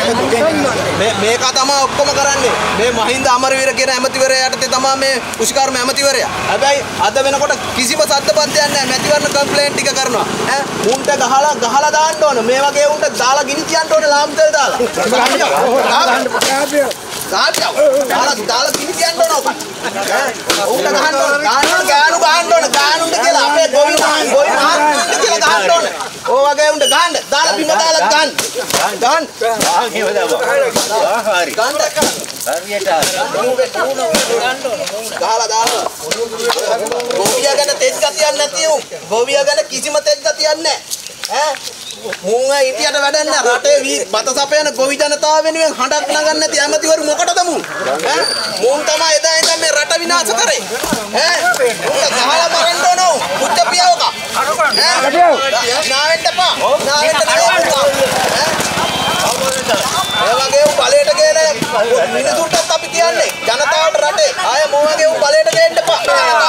මේක තමයි ඔක්කොම කරන්නේ. මේ මහින්ද අමරවීර කියන ඇමතිවරයා යටතේ තමයි මේ කුෂිකාර්ම ඇමතිවරයා. හැබැයි අද වෙනකොට කිසිම සද්දපත්යක් නැහැ. මැතිවරණ කම්ප්ලේන්ට් ටික කරනවා. මුන්ට ගහලා දාන්න ඕන. මේ වගේ උන්ට දාලා ගිනි තියන්න ඕනේ ලාම් තෙල් දාලා. දාලා ගිනි තියන්න ඕන. උන්ට ගහන්න ඕන. ගහන්න ඕන. ගානුන්ට කියලා අපේ ගොවි මහත්තුන්ට කියලා ගහන්න ඕන. ඕ වගේ උන්ට ගහන්න. දාලා බිම දාලා ගහන්න. ගහන්න. හරි. ගහලා දාලා. ගොවියා ගැන තෙස් ගතියක් නැති උන්. ගොවියා ගැන කිසිම තෙස් ගතියක් නැහැ. මුංග ඉතියට වැඩක් නැහැ. රටේ බත සපයන ගොවි ජනතාව වෙනුවෙන් හඬක් නගන්න නැති ඇමතිවරු මොකටද මුන්? මුන් තමයි එදා ඉඳන් මේ රට විනාශ කරේ. මුන්ට ගහලා මරන්න ඕන. පුච්ච පියවක. නාවෙන්න එපා. නාවෙන්න නෙවෙයි. ඒ වගේ බලයට ගේන මිනිසුන්ටත් අපි කියන්නේ ජනතාවට රටේ ආය මො වගේ බලයට ගේන්න එපා.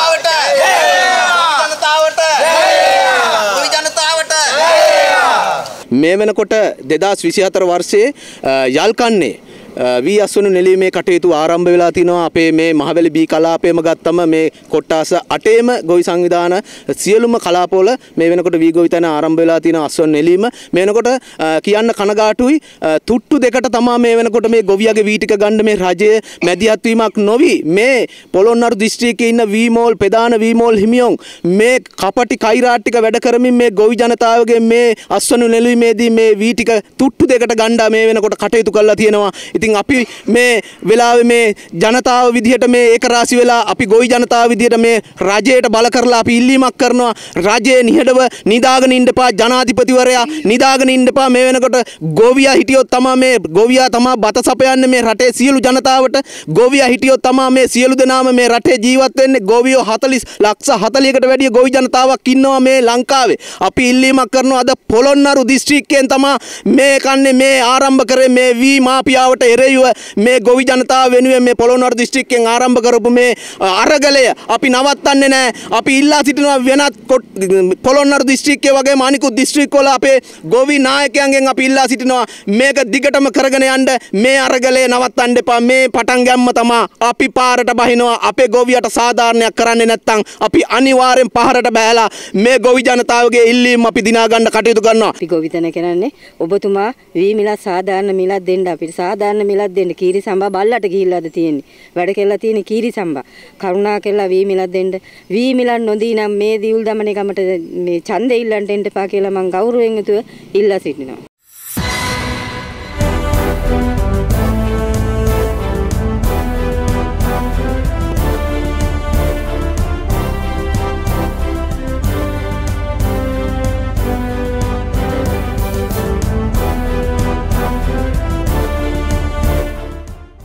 ජනතාවට මේ වෙනකොට 2024 වර්ෂයේ යල්කන්නේ වී අස්වනු නෙලීමේ කටයුතු ආරම්භ වෙලා තිනවා. අපේ මේ මහවැලි බී කලාපයම ගත්තම මේ කොට්ටාස 8ේම ගොවි සංවිධාන සියලුම කලාපවල මේ වෙනකොට වී ගොවි තැන ආරම්භ වෙලා තියෙන අස්වනු නෙලීම. මේ වෙනකොට කියන්න කනගාටුයි තුට්ටු දෙකට තමයි මේ වෙනකොට මේ ගොවියාගේ වී ටික ගන්න මේ රජයේ මැදිහත් වීමක් නොවි මේ පොළොන්නරු දිස්ත්‍රික්කයේ ඉන්න වී මෝල් ප්‍රධාන වී මෝල් හිමියොන් මේ කපටි කෛරාට් ටික වැඩ කරමින් මේ ගොවි ජනතාවගේ මේ අස්වනු නෙලීමේදී මේ වී ටික තුට්ටු දෙකට ගන්න මේ වෙනකොට කටයුතු කරලා තියෙනවා. ඉතින් අපි මේ වෙලාවේ මේ ජනතාව විදිහට මේ ඒක රාශි වෙලා අපි ගොවි ජනතාව විදිහට මේ රජයට බල කරලා අපි ඉල්ලීමක් කරනවා. රජයේ නිහඬව නිදාගෙන ඉන්න එපා. ජනාධිපතිවරයා නිදාගෙන ඉන්න එපා. මේ වෙනකොට ගොවියා හිටියොත් තමයි මේ ගොවියා තමයි බත සපයන්නේ මේ රටේ සියලු ජනතාවට. ගොවියා හිටියොත් තමයි මේ සියලු දෙනාම මේ රටේ ජීවත් වෙන්නේ. ගොවියෝ 40,40,කට වැඩිය ගොවි ජනතාවක් ඉන්නවා මේ ලංකාවේ. අපි ඉල්ලීමක් කරනවා අද පොළොන්නරු දිස්ත්‍රික්කයෙන් තමයි මේ කන්නේ මේ ආරම්භ කරේ මේ වී මාපියාවට මේ ගොවි ජනතාව වෙනුවෙන් මේ පොළොන්නරු දිස්ත්‍රික්කයෙන් ආරම්භ කරපු මේ අරගලය අපි නවත්තන්නේ නැහැ. අපි ඉල්ලා සිටිනවා වෙනත් පොළොන්නරු දිස්ත්‍රික්කයේ වගේම අනිකුත් දිස්ත්‍රික්කවල අපේ ගොවි නායකයන්ගෙන් අපි ඉල්ලා සිටිනවා මේක දිගටම කරගෙන යන්න මේ අරගලය නවත්තන්න එපා. මේ පටන් ගැම්ම තමයි අපි පාරට බහිනවා. අපේ ගොවියට සාධාරණයක් කරන්නේ නැත්නම් අපි අනිවාර්යෙන් පහරට බහැලා මේ ගොවි ජනතාවගේ ඉල්ලීම් අපි දිනා ගන්න කටයුතු කරනවා. අපි ගොවිතැන කරන්නේ ඔබතුමා වී මිලක් සාධාරණ මිලක් දෙන්න අපිට සාධාරණ මිලක් දෙන්න. කීරි සම්බා බල්ලට ගිහිල්ලාද තියෙන්නේ. වැඩ කෙල්ලා තියෙන්නේ කීරි සම්බා. කරුණා කෙල්ලා වී මිලක් දෙන්න. වී මිලක් නොදී නම් මේ දියුල් දමන එකමට මේ ඡන්දෙ ඉල්ලන්න එන්න එපා කියලා මම ගෞරවයෙන් යුතුව ඉල්ලා සිටිනවා.